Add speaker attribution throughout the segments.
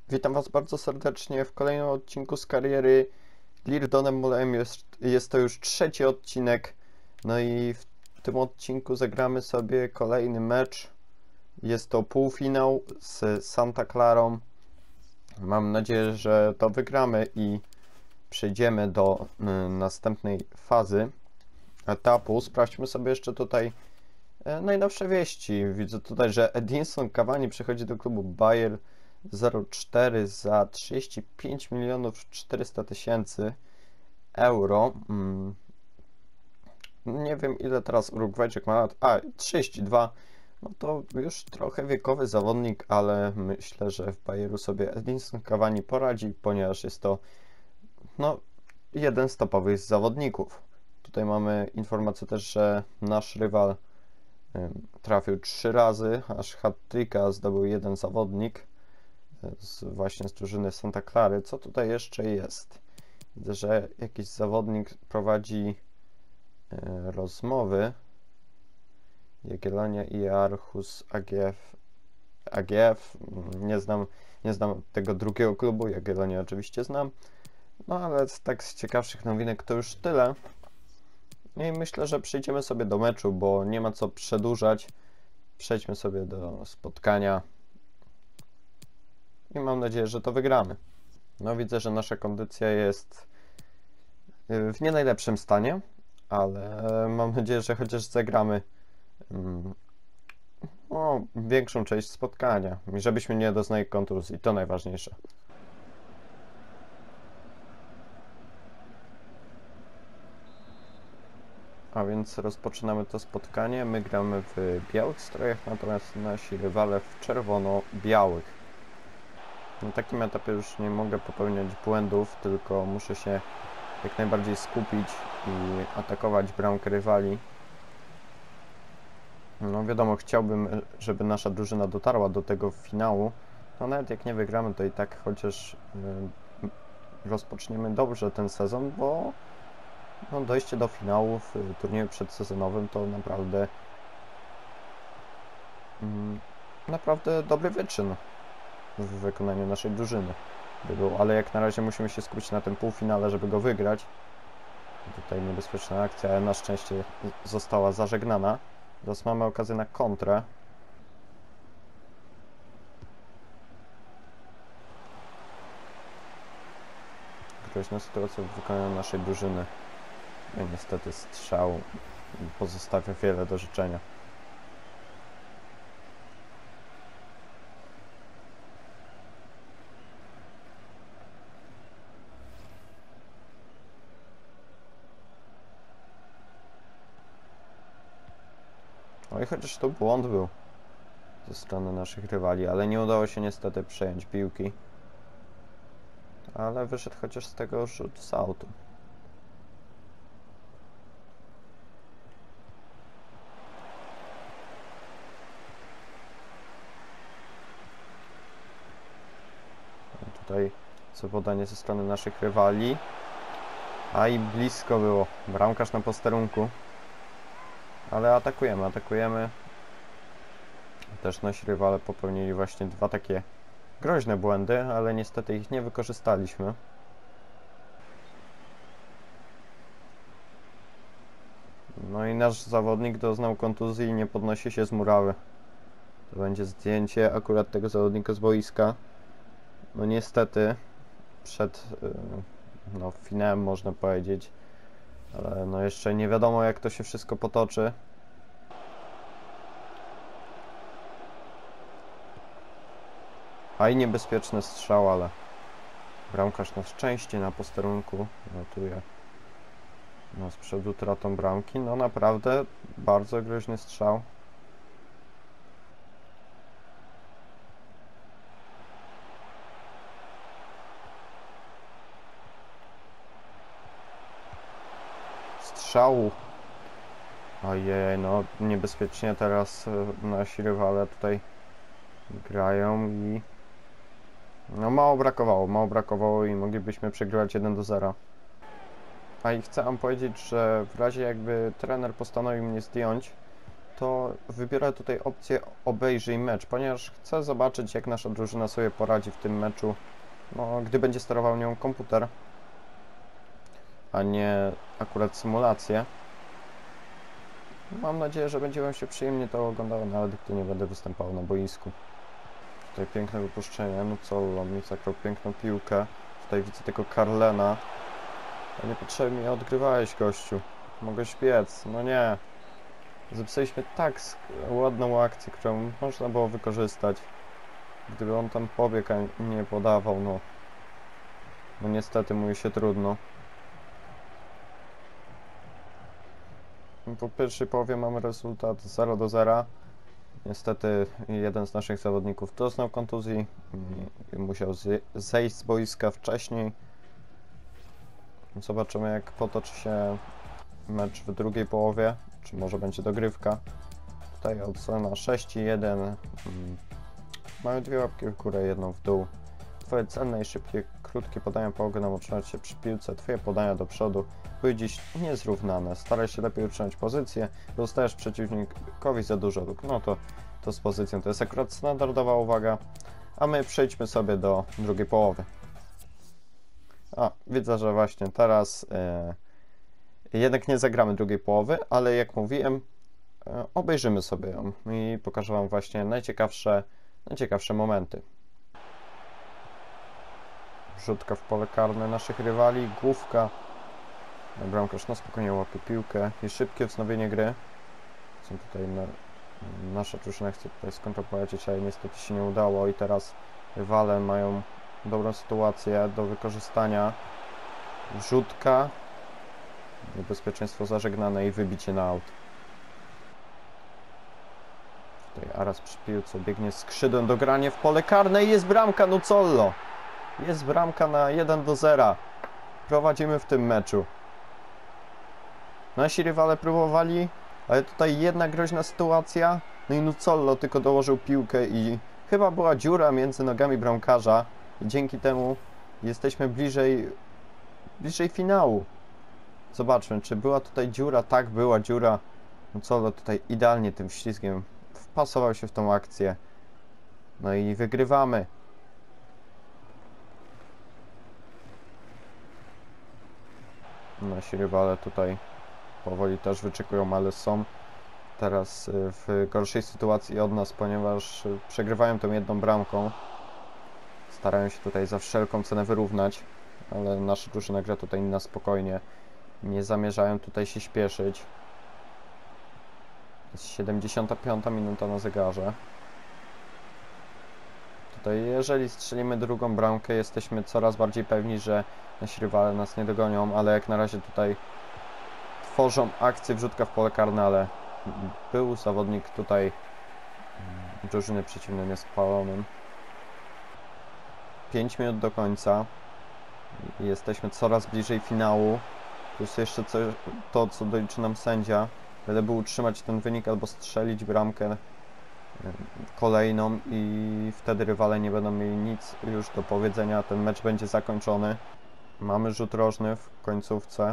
Speaker 1: Witam Was bardzo serdecznie w kolejnym odcinku z kariery Lirdonem Mulem. Jest to już trzeci odcinek. No i w tym odcinku zagramy sobie kolejny mecz. Jest to półfinał z Santa Clarą. Mam nadzieję, że to wygramy i przejdziemy do następnej fazy etapu. Sprawdźmy sobie jeszcze tutaj najnowsze wieści. Widzę tutaj, że Edinson Cavani przychodzi do klubu Bayer 04 za 35 milionów 400 tysięcy euro. Nie wiem, ile teraz Urugwajczyk ma lat. 32. No to już trochę wiekowy zawodnik, ale myślę, że w Bayeru sobie Edinson Cavani poradzi, ponieważ jest to jeden z topowych zawodników. Tutaj mamy informację też, że nasz rywal trafił 3 razy, aż hat-tricka zdobył jeden zawodnik właśnie z drużyny Santa Clary. Co tutaj jeszcze jest? Widzę, że jakiś zawodnik prowadzi rozmowy. Jagiellonia i Aarhus AGF. Nie znam tego drugiego klubu. Jagiellonię oczywiście znam. No ale z ciekawszych nowinek to już tyle. I myślę, że przejdziemy sobie do meczu, bo nie ma co przedłużać. Przejdźmy sobie do spotkania. I mam nadzieję, że to wygramy. No widzę, że nasza kondycja jest w nie najlepszym stanie, ale mam nadzieję, że chociaż zagramy większą część spotkania i żebyśmy nie doznali kontuzji, to najważniejsze. A więc rozpoczynamy to spotkanie. My gramy w białych strojach, natomiast nasi rywale w czerwono-białych. Na takim etapie już nie mogę popełniać błędów, tylko muszę się jak najbardziej skupić i atakować bramkę rywali. No wiadomo, chciałbym, żeby nasza drużyna dotarła do tego finału. No nawet jak nie wygramy, to i tak chociaż rozpoczniemy dobrze ten sezon, bo dojście do finału w turnieju przedsezonowym to naprawdę dobry wyczyn w wykonaniu naszej drużyny by był, ale jak na razie musimy się skupić na tym półfinale, żeby go wygrać. Tutaj niebezpieczna akcja, ale na szczęście została zażegnana. Teraz mamy okazję na kontrę. Groźna sytuacja w wykonaniu naszej drużyny. No niestety strzał pozostawia wiele do życzenia. No i chociaż to błąd był ze strony naszych rywali, ale nie udało się niestety przejąć piłki. Ale wyszedł chociaż z tego rzut z autu. Tutaj co podanie ze strony naszych rywali. A i blisko było. Bramkarz na posterunku. Ale atakujemy. Też nasi rywale popełnili właśnie dwa takie groźne błędy, ale niestety ich nie wykorzystaliśmy. No i nasz zawodnik doznał kontuzji i nie podnosi się z murawy. To będzie zdjęcie akurat tego zawodnika z boiska. No niestety przed finałem można powiedzieć, ale no jeszcze nie wiadomo, jak to się wszystko potoczy. A i niebezpieczny strzał, ale bramkarz na szczęście na posterunku notuje z przodu utratą bramki. No naprawdę bardzo groźny strzał. Strzału. Ojej, no niebezpiecznie teraz nasi rywale tutaj grają i no mało brakowało i moglibyśmy przegrywać 1-0. A i chcę wam powiedzieć, że w razie jakby trener postanowił mnie zdjąć, to wybiorę tutaj opcję obejrzyj mecz, ponieważ chcę zobaczyć, jak nasza drużyna sobie poradzi w tym meczu, no, gdy będzie sterował nią komputer, a nie akurat symulację. Mam nadzieję, że będzie Wam się przyjemnie to oglądało, nawet gdy nie będę występował na boisku. Tutaj piękne wypuszczenie, Nuzzolo mi zagrał piękną piłkę. Tutaj widzę tego Carlena. A niepotrzebnie mnie odgrywałeś, gościu. Mogłeś biec, no nie. Zepsuliśmy tak ładną akcję, którą można było wykorzystać. Gdyby on tam pobiegł, a nie podawał, no. No niestety mówi się trudno. Po pierwszej połowie mamy rezultat 0-0. Niestety jeden z naszych zawodników doznał kontuzji i musiał zejść z boiska wcześniej. Zobaczymy, jak potoczy się mecz w drugiej połowie, czy może będzie dogrywka. Tutaj ocena 6-1. Mają dwie łapki w górę, jedną w dół. Twoje cenne i szybkie, krótkie podania pomogą nam utrzymać się przy piłce. Twoje podania do przodu były dziś niezrównane. Staraj się lepiej utrzymać pozycję, bo dostajesz przeciwnikowi za dużo. No to z pozycją to jest akurat standardowa uwaga. A my przejdźmy sobie do drugiej połowy. Widzę, że właśnie teraz jednak nie zagramy drugiej połowy, ale jak mówiłem, obejrzymy sobie ją i pokażę Wam właśnie najciekawsze momenty. Rzutka w pole karne naszych rywali, główka. Bramkarz na spokojnie łapie piłkę i szybkie wznowienie gry. Są tutaj nasza drużyna chce tutaj skontrolować, ale niestety się nie udało i teraz rywale mają dobrą sytuację do wykorzystania. Rzutka, niebezpieczeństwo zażegnane i wybicie na aut. Tutaj Aras przy piłce biegnie skrzydłem do grania w pole karne i jest bramka Nuzzolo. Jest bramka na 1-0. Prowadzimy w tym meczu. Nasi rywale próbowali, ale tutaj jedna groźna sytuacja. No i Nuzzolo tylko dołożył piłkę i chyba była dziura między nogami bramkarza. I dzięki temu jesteśmy bliżej finału. Zobaczmy, czy była tutaj dziura. Tak, była dziura. Nuzzolo tutaj idealnie tym ślizgiem wpasował się w tą akcję. No i wygrywamy. Nasi rywale tutaj powoli też wyczekują, ale są teraz w gorszej sytuacji od nas, ponieważ przegrywają tą jedną bramką. Starają się tutaj za wszelką cenę wyrównać, ale nasza drużyna gra tutaj na spokojnie. Nie zamierzają tutaj się śpieszyć. Jest 75 minuta na zegarze. Tutaj jeżeli strzelimy drugą bramkę, jesteśmy coraz bardziej pewni, że nasi rywale nas nie dogonią, ale jak na razie tutaj tworzą akcję wrzutka w pole karne, ale był zawodnik tutaj drużyny przeciwnej niespalonym. 5 minut do końca. Jesteśmy coraz bliżej finału. Plus jeszcze to, co doliczy nam sędzia. Będę był utrzymać ten wynik albo strzelić bramkę kolejną i wtedy rywale nie będą mieli nic już do powiedzenia. Ten mecz będzie zakończony. Mamy rzut rożny w końcówce.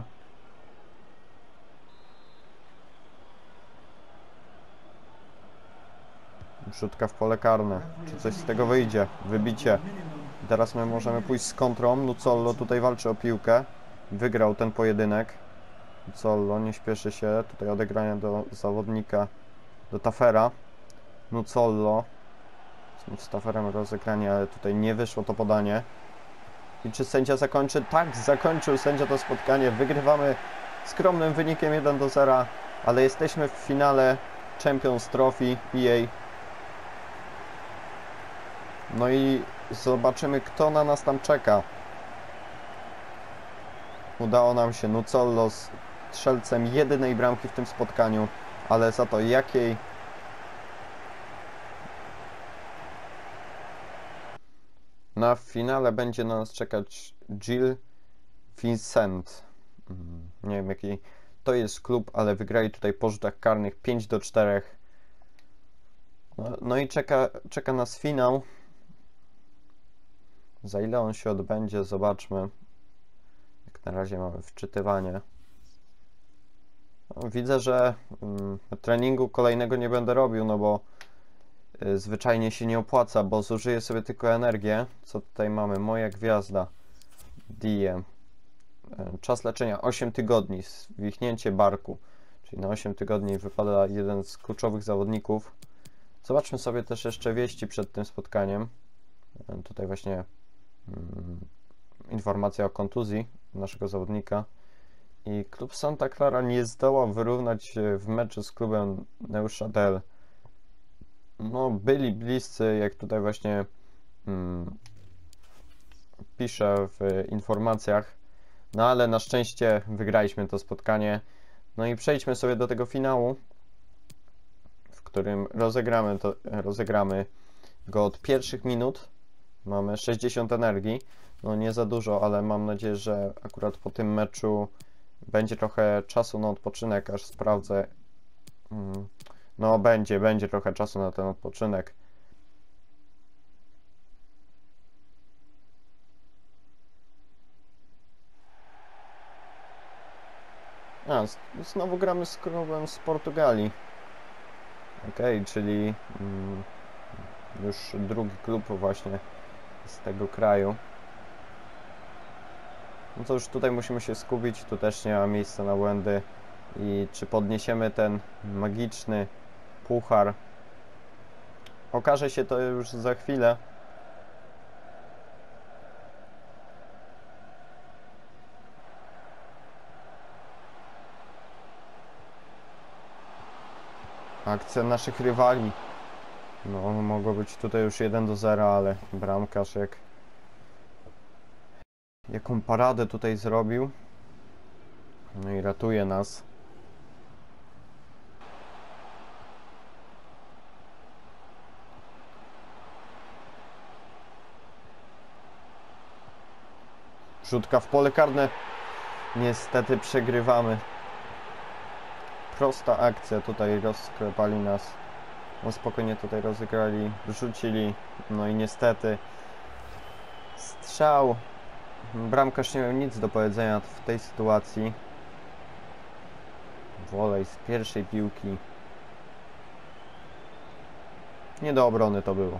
Speaker 1: Rzutka w pole karne. Czy coś z tego wyjdzie? Wybicie. I teraz my możemy pójść z kontrą. Nuzzolo tutaj walczy o piłkę. Wygrał ten pojedynek. Nuzzolo nie śpieszy się. Tutaj odegranie do zawodnika, do Tafera. Nuzzolo. Z Taferem rozegranie, ale tutaj nie wyszło to podanie. I czy sędzia zakończy? Tak, zakończył sędzia to spotkanie. Wygrywamy skromnym wynikiem 1-0, ale jesteśmy w finale Champions Trophy EA. No i zobaczymy, kto na nas tam czeka. Udało nam się. Nuzzolo z strzelcem jedynej bramki w tym spotkaniu, ale za to jakiej. Na finale będzie na nas czekać Gil Vicente. Nie wiem, jaki to jest klub, ale wygrali tutaj po rzutach karnych 5-4. No i czeka nas finał. Za ile on się odbędzie, zobaczmy. Jak na razie mamy wczytywanie. No, widzę, że treningu kolejnego nie będę robił, no bo zwyczajnie się nie opłaca, bo zużyję sobie tylko energię. Co tutaj mamy? Moja gwiazda. Die. Czas leczenia 8 tygodni. Zwichnięcie barku. Czyli na 8 tygodni wypada jeden z kluczowych zawodników. Zobaczmy sobie też jeszcze wieści przed tym spotkaniem. Tutaj właśnie informacja o kontuzji naszego zawodnika. I klub Santa Clara nie zdołał wyrównać w meczu z klubem Neuchâtel. No, byli bliscy, jak tutaj właśnie piszę w informacjach. No, ale na szczęście wygraliśmy to spotkanie. No i przejdźmy sobie do tego finału, w którym rozegramy go od pierwszych minut. Mamy 60 energii. No, nie za dużo, ale mam nadzieję, że akurat po tym meczu będzie trochę czasu na odpoczynek, aż sprawdzę. No, będzie trochę czasu na ten odpoczynek. Znowu gramy z klubem z Portugalii. Okej, czyli już drugi klub właśnie z tego kraju. No to już tutaj musimy się skupić, tu też nie ma miejsca na błędy. I czy podniesiemy ten magiczny puchar? Okaże się to już za chwilę. Akcja naszych rywali. No, mogło być tutaj już 1-0, ale bramkarz jaką paradę tutaj zrobił. No i ratuje nas. Rzutka w pole karne. Niestety przegrywamy. Prosta akcja, tutaj rozklepali nas. No spokojnie tutaj rozegrali, rzucili. No i niestety strzał. Bramkarz nie miał nic do powiedzenia w tej sytuacji. Wolej z pierwszej piłki. Nie do obrony to było.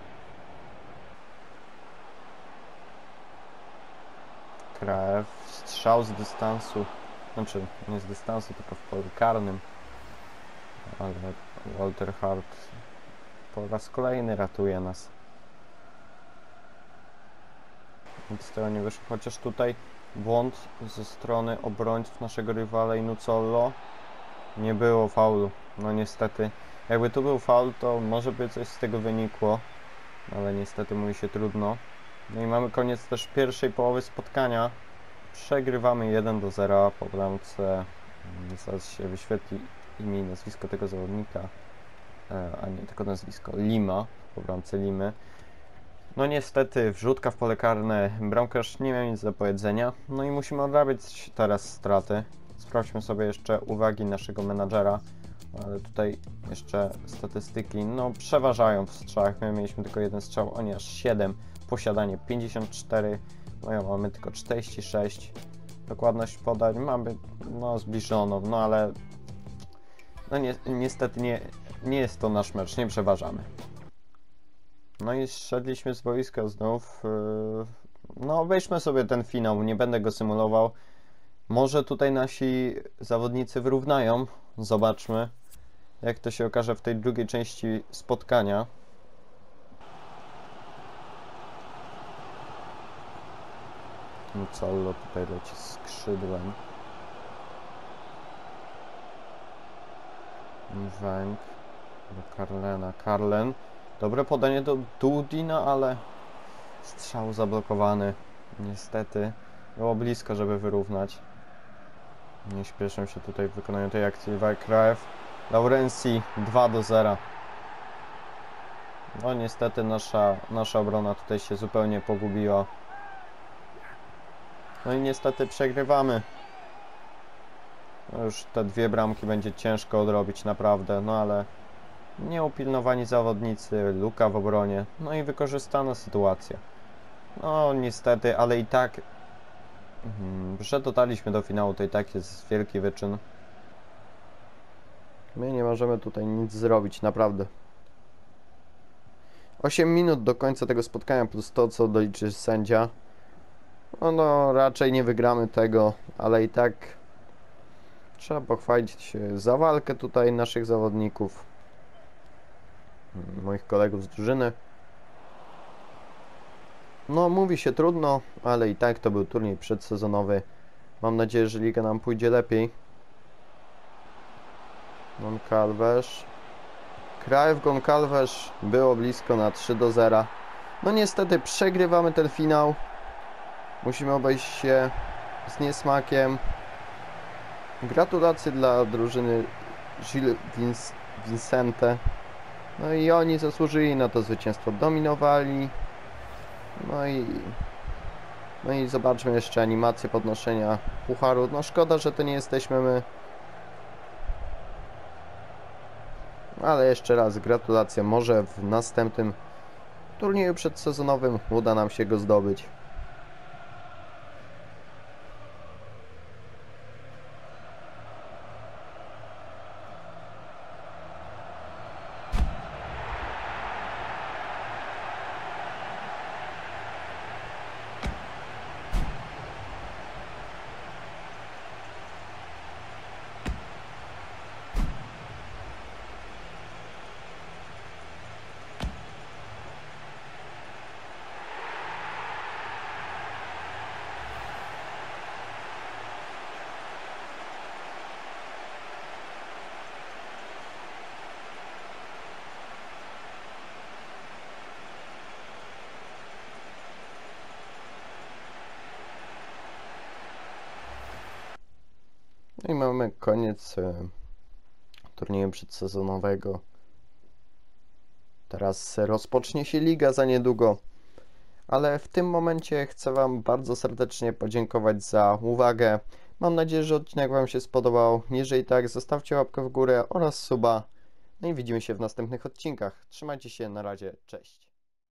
Speaker 1: Krew, strzał z dystansu. Znaczy, nie z dystansu, tylko w polu karnym. Ale Walter Hart po raz kolejny ratuje nas. Nic z tego nie wyszło, chociaż tutaj błąd ze strony obrońców naszego rywala Inuzzolo. Nie było faulu. No niestety, jakby tu był faul, to może by coś z tego wynikło, ale niestety mówi się trudno. No i mamy koniec też pierwszej połowy spotkania. Przegrywamy 1-0 po bramce. Zaraz się wyświetli imię i nazwisko tego zawodnika, a nie tylko nazwisko. Lima, po bramce Limy. No niestety, wrzutka w pole karne, bramkarz nie miał nic do powiedzenia. No i musimy odrabiać teraz straty. Sprawdźmy sobie jeszcze uwagi naszego menadżera, ale tutaj jeszcze statystyki, no przeważają w strzałach. My mieliśmy tylko jeden strzał, oni aż 7, posiadanie 54, no ja mamy tylko 46, dokładność podań mamy no zbliżoną, no ale no niestety nie jest to nasz mecz, nie przeważamy. No i zszedliśmy z boiska znów. No obejrzmy sobie ten finał, nie będę go symulował. Może tutaj nasi zawodnicy wyrównają. Zobaczmy, jak to się okaże w tej drugiej części spotkania. Nuzzolo tutaj leci skrzydłem. Węg do Carlena. Carlen. Dobre podanie do Dudina, ale strzał zablokowany. Niestety. Było blisko, żeby wyrównać. Nie śpieszą się tutaj w wykonaniu tej akcji Wajkraew. Laurencji 2-0. No niestety nasza obrona tutaj się zupełnie pogubiła. No i niestety przegrywamy. No już te dwie bramki będzie ciężko odrobić naprawdę, no ale nieupilnowani zawodnicy, luka w obronie, no i wykorzystana sytuacja. No niestety, ale i tak że dotarliśmy do finału, to i tak jest wielki wyczyn. My nie możemy tutaj nic zrobić, naprawdę. 8 minut do końca tego spotkania plus to, co doliczy sędzia. No raczej nie wygramy tego, ale i tak trzeba pochwalić się za walkę tutaj naszych zawodników, moich kolegów z drużyny. No mówi się trudno, ale i tak to był turniej przedsezonowy. Mam nadzieję, że liga nam pójdzie lepiej. Goncalves. Cruyff, Goncalves było blisko na 3-0. No niestety przegrywamy ten finał. Musimy obejść się z niesmakiem. Gratulacje dla drużyny Gilles Vicente. No i oni zasłużyli na to zwycięstwo. Dominowali. No i zobaczmy jeszcze animację podnoszenia pucharu. No szkoda, że to nie jesteśmy my. Ale jeszcze raz gratulacje. Może w następnym turnieju przedsezonowym uda nam się go zdobyć. No i mamy koniec turnieju przedsezonowego. Teraz rozpocznie się liga za niedługo. Ale w tym momencie chcę Wam bardzo serdecznie podziękować za uwagę. Mam nadzieję, że odcinek Wam się spodobał. Jeżeli tak, zostawcie łapkę w górę oraz suba. No i widzimy się w następnych odcinkach. Trzymajcie się, na razie, cześć.